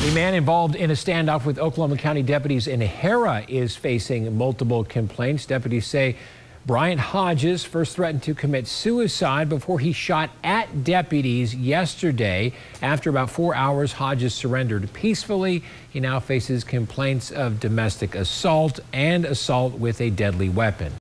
The man involved in a standoff with Oklahoma County deputies in Harrah is facing multiple complaints. Deputies say Bryant Hodges first threatened to commit suicide before he shot at deputies yesterday. After about 4 hours, Hodges surrendered peacefully. He now faces complaints of domestic assault and assault with a deadly weapon.